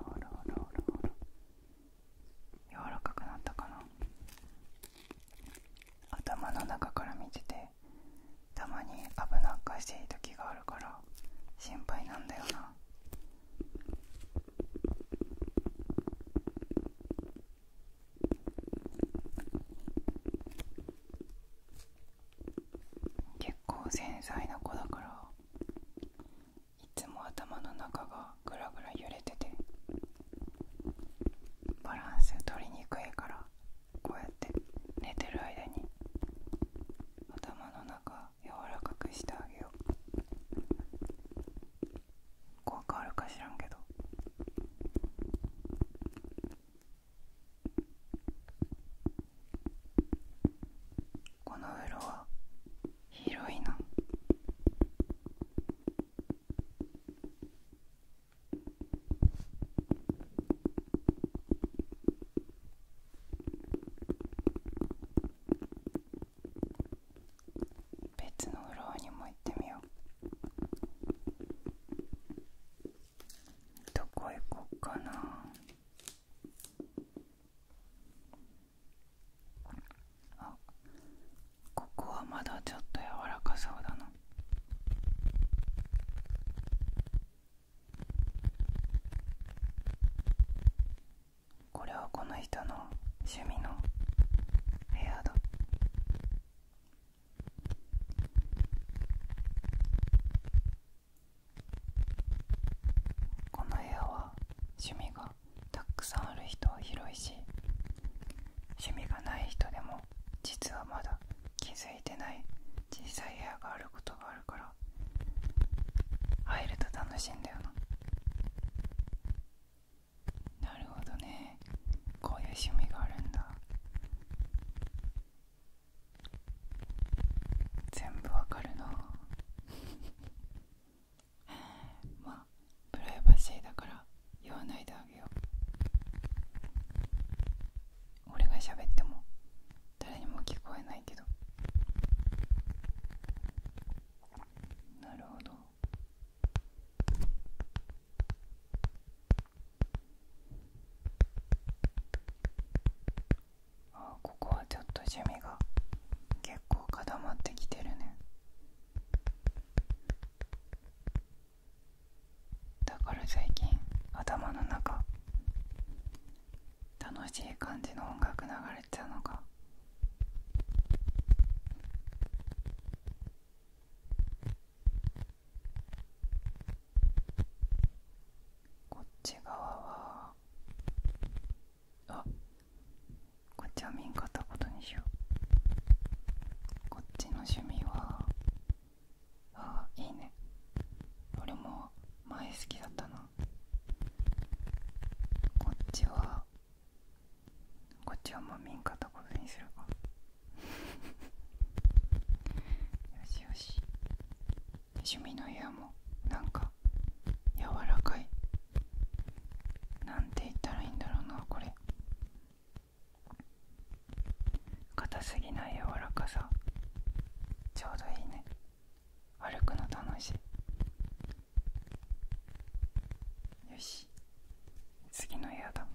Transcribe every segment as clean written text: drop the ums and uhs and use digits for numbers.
ほらほらほらほら、柔らかくなったかな。頭の中から見ててたまに危なっかしい時があるから心配なんだよな。結構繊細な子だからいつも頭の中がぐらぐら揺れててバランス取りにくいから、こうやって寝てる間に頭の中柔らかくしてあげよう。効果あるか知らんけど。この風呂は広いな。別のフロアにも行ってみよう。どこ行こっかな。あ、ここはまだちょっと柔らかそうだな。これはこの人の趣味の部屋だ。この部屋は趣味がたくさんある人は広いし、趣味がない人でも実はまだ気づいてない小さい部屋があることがあるから入ると楽しいんだよな。なるほどね、こういう趣味があるんだ。全部わかるな。まあプライバシーだから言わないであげよう。俺が喋っても誰にも聞こえないけど。なるほど。 趣味が結構固まってきてるね。だから最近頭の中楽しい感じの音楽流れちゃうのか。こっち側はこっちは見んかったことにしよう。こっちの趣味はいいね。俺も前好きだったな。こっちはもう見んかったことにするか。よしよし。趣味の部屋もなんか柔らかい、なんて言ったらいいんだろうな。これ硬すぎない柔らかさ、ちょうどいいね。歩くの楽しい。よし、次の部屋だ。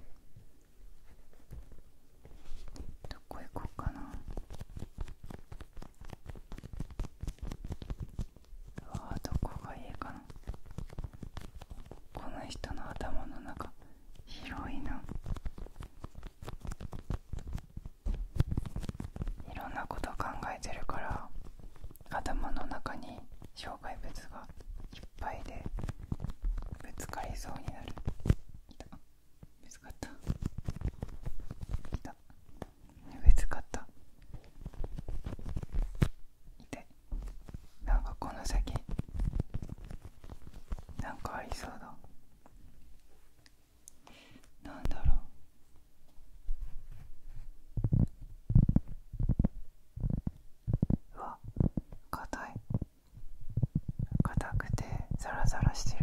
どこ行こうかな。どこがいいかな。この人の頭の中広いな。いろんなこと考えてるから頭の中に障害物がいっぱいでぶつかりそうになる。ぶつかった。ぶつかった。なんかこの先なんかありそうだ。なんだろう。硬くてザラザラしてる。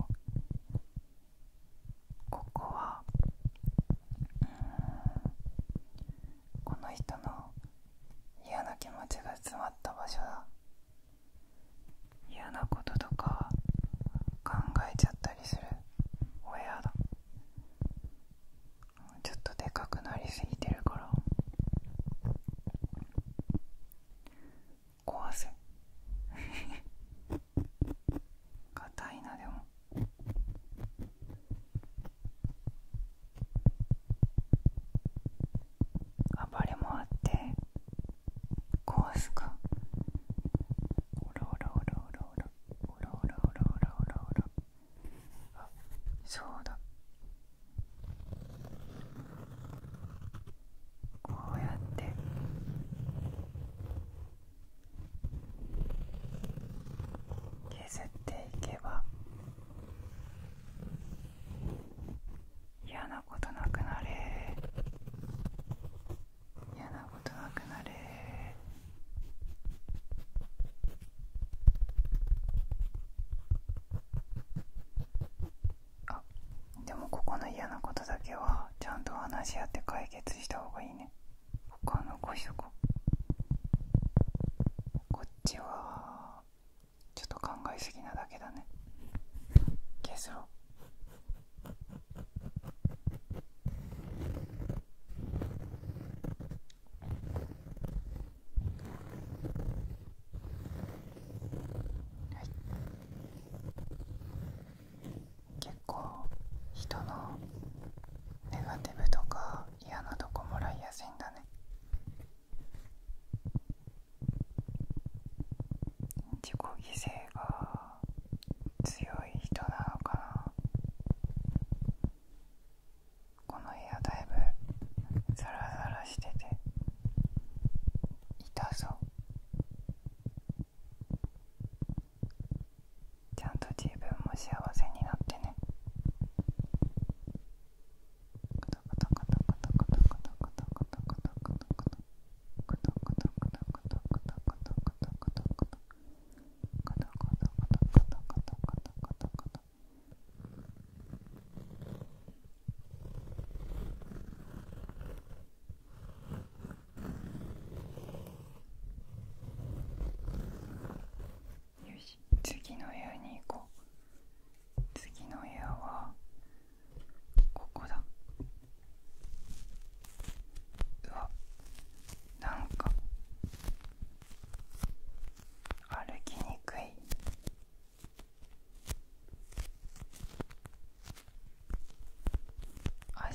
ここはこの人の嫌な気持ちが詰まった場所だ。嫌なこととか考えちゃったりするお部屋だ。ちょっとでかくなりすぎてるから壊す。硬いな。でも暴れもあって壊すか。おらおらおらおらおらおらおらおらおらおらおら。そうだ。こうやって削っていけば嫌なことなくなれ。嫌なことなくなれ。でもここの嫌なことだけはちゃんと話し合って解決した方がいいね。他の残しとこう。こっちはちょっと考えすぎなだけだね。削ろう。結構人のネガティブとか嫌なとこもらいやすいんだね。自己犠牲が強い人なのかな。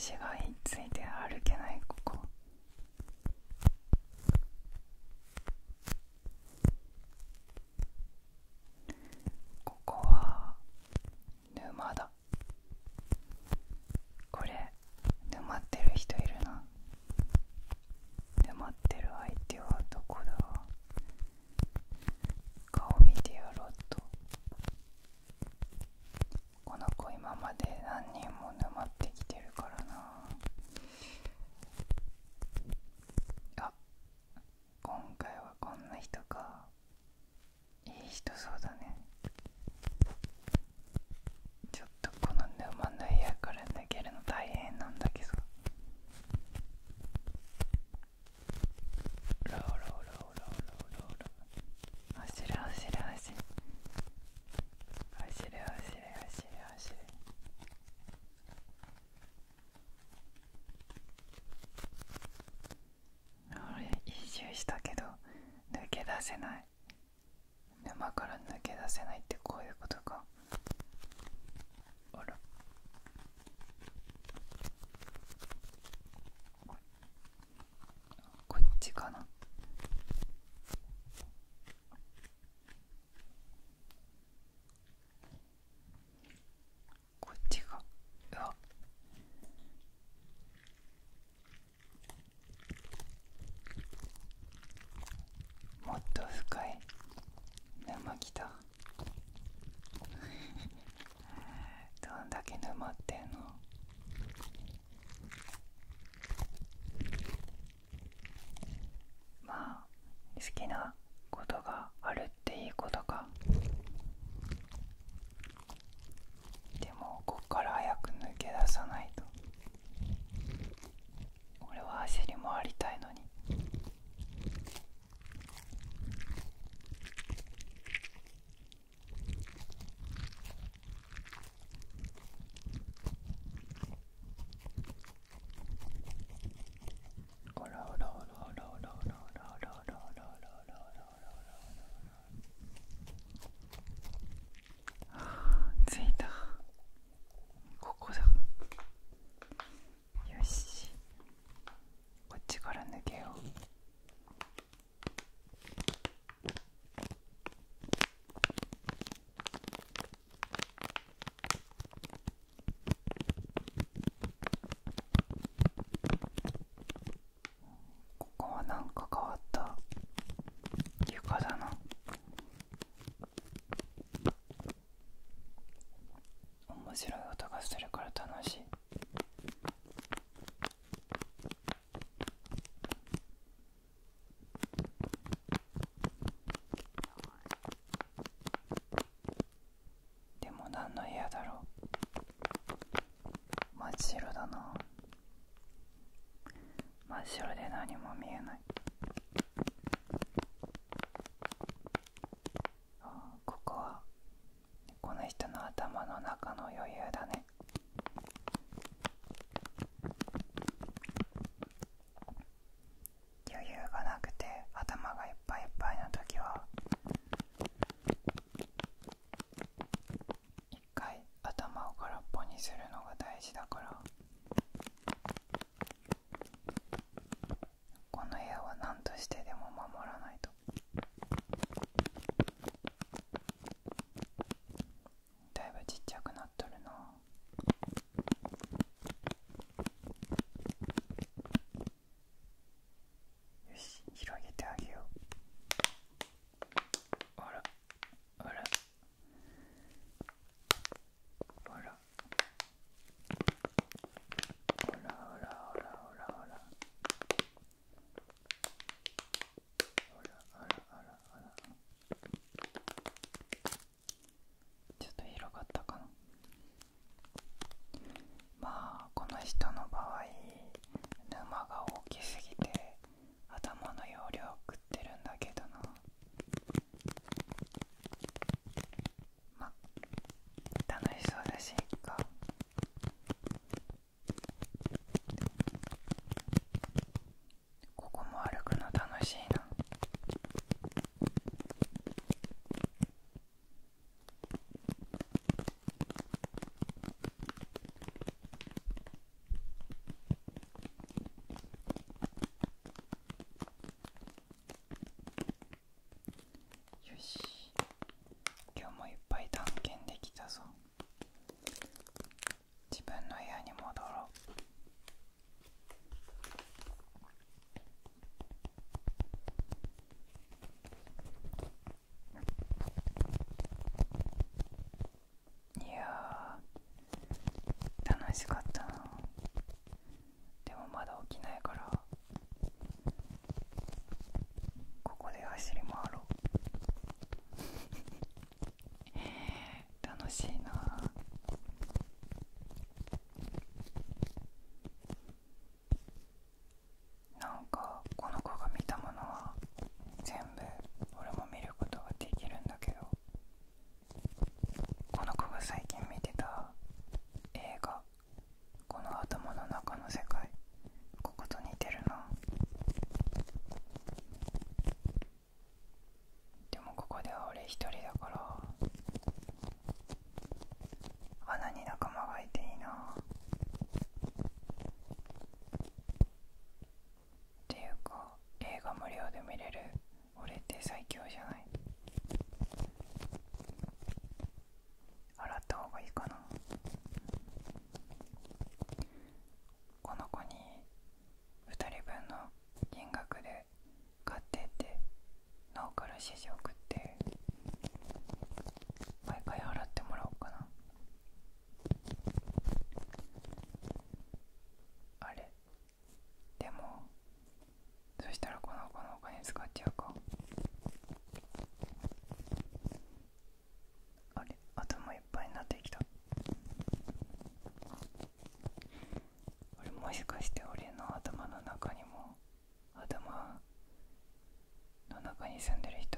足がひっついて歩けない。ここは沼だ。これ沼ってる人いるな。沼ってる相手はどこだ。顔見てやろうと。この子今まで何人も沼ってきてるからな。あ、今回はこんな人か。いい人そうだね。ちょっとこの沼の部屋から抜けるの大変なんだけど。ローローローローローローロー、走れ走れ走れ走れ走れ走れ走れ。あれ一周したけど抜け出せない。沼から抜け出せないってこういうことか。あら、こっちかな。こっちか。うわ、もっと深い沼来た。どんだけ沼ってんの。まあ好きなことがあるっていいことか。でもこっから早く抜け出さないと。俺は走り回りたいのに。オラオラオラオラオラオラオラオラオラオラオラオラオラ着いた。ここだ。よし、こっちから抜けよう。ここはなんか変わった床だな。面白い音がするから楽しい。でも何の部屋だろう。真っ白だな。真っ白で何も見えない。ここはこの人の頭の中の余裕だね。余裕がなくて頭がいっぱいいっぱいの時は一回頭を空っぽにするのが大事だから。この部屋は何としてでも守らないと。だいぶちっちゃくなっとるな。よし、広げてあげよう。あらあらあらあらあらあらあらあらあらあらあらあらあら。ちょっと広がったかな。まあこの人の場合沼が大きすぎて頭の容量を食ってるんだけどな。まあ楽しそうだしいっか。ここも歩くの楽しいな。 最強じゃない？洗った方がいいかな。この子に2人分の金額で買ってって脳から指示を送って毎回払ってもらおうかな。あれでもそしたらこの子のお金使っちゃうか。あれ頭いっぱいになってきた。俺もしかして俺の頭の中にも頭の中に住んでる人